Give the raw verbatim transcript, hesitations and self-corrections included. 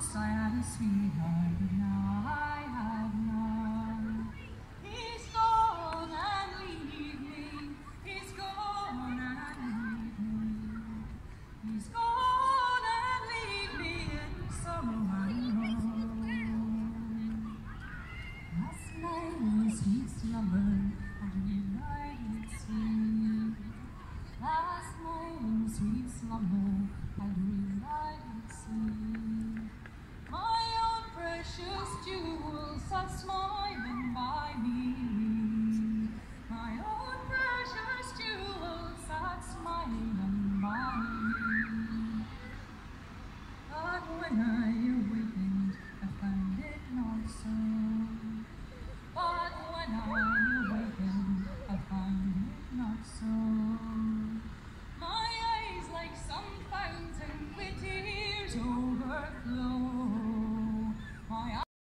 Once I had a sweetheart, but now I have none. He's gone and leave me. He's gone and leave me. He's gone and leave me in sorrow and woe. Last night in sweet slumber, I dreamed I did sleep. Last night in sweet slumber, I dreamed I did sleep. My own precious jewels sat smiling by me. My own precious jewels sat smiling by me. But when I awakened, I found it not so. But when I awakened, I found it not so. My eyes like some fountain with tears overflow.